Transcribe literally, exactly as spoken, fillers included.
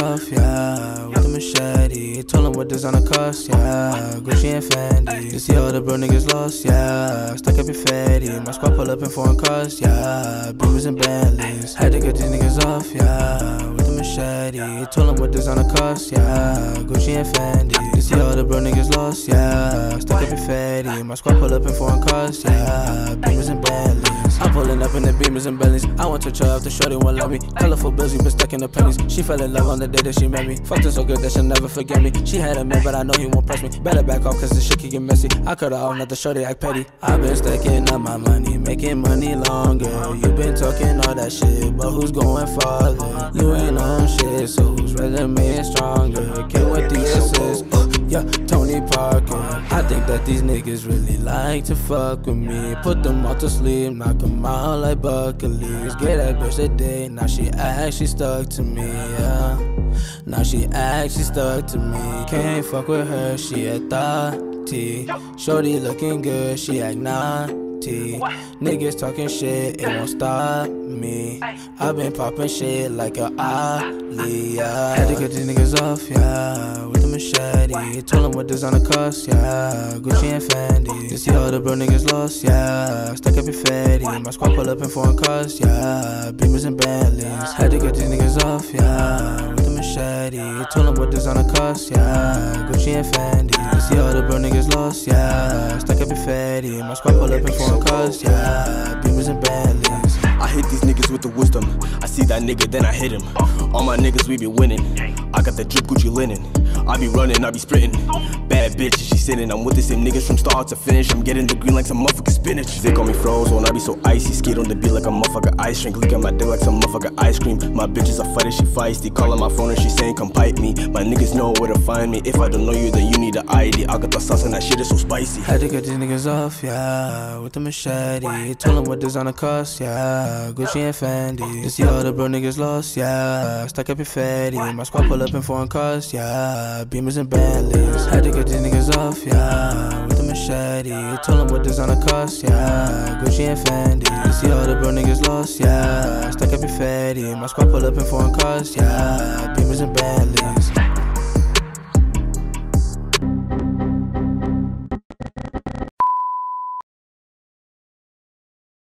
off, yeah, with the machete. Told him what this on the cost, yeah, Gucci and Fendi. You see all the bro niggas lost, yeah, stuck up your fatty. My squad pull up in foreign cars, yeah, Beamers and Bentleys. Had to get these niggas off, yeah, with the machete. Told him what this on the cost, yeah, Gucci and Fendi. You see all the bro niggas lost, yeah, stuck up your fatty. My squad pull up in foreign cars, yeah, Beamers and Bentleys. I'm pulling up in the Beamers and Bentleys. I want to try after shorty won't love me. Colorful bills, we been stuck in the pennies. She fell in love on the day that she met me. Fucked her so good that she'll never forget me. She had a man, but I know he won't press me. Better back off, cause this shit can get messy. I could've owned not the shorty act petty. I've been stacking up my money, making money longer. You been talking all that shit, but who's going farther? You ain't on shit, so whose resume is stronger? Get what the assists, uh, yeah, Tony Parker. I think that these niggas really like to fuck with me. Put them all to sleep, knock them out like Buckley's. Get that bitch a day, now she actually stuck to me, yeah. Now she actually stuck to me. Can't fuck with her, she a thotty. Shorty looking good, she act naughty. Niggas talking shit, it won't stop me. I've been popping shit like a ollie, yeah. Had to get these niggas off, yeah, with the machete. Told him what this on the cost, yeah, Gucci and Fendi. You see all the bro niggas lost, yeah, stuck up your fatty. My squad pull up in foreign cars, yeah, Beamers and Bentleys. Had to get these niggas off, yeah, with the machete. Told him what this on the cost, yeah, Gucci and Fendi. You see all the bro niggas lost, yeah, stuck up your fatty. My squad pull up in foreign cars, yeah, Beamers and Bentleys. I hit these niggas with the wisdom. I see that nigga, then I hit him. All my niggas, we be winning. I got the drip Gucci linen. I be running, I be sprinting. Bad bitch, she sitting. I'm with the same niggas from start to finish. I'm getting the green like some motherfucking spinach. They call me frozen, I be so icy. Skate on the beat like a motherfucker ice drink. Look at my dick like some motherfucker ice cream. My bitch is a fighter, she feisty. Calling my phone and she saying come pipe me. My niggas know where to find me. If I don't know you, then you need an I D. I got the sauce and that shit is so spicy. Had to get these niggas off, yeah, with the machete. Told him what this on the cost, yeah, Gucci and Fendi. You see all the bro niggas lost, yeah, stuck up your fatty. My squad pull up in foreign cars, yeah, Beamers and Bentleys. Had to get these niggas off, yeah, with the machete. Told him what this on the cost, yeah, Gucci and Fendi. You see all the bro niggas lost, yeah, stuck up your fatty. My squad pull up in foreign cars, yeah, Beamers and Bentleys.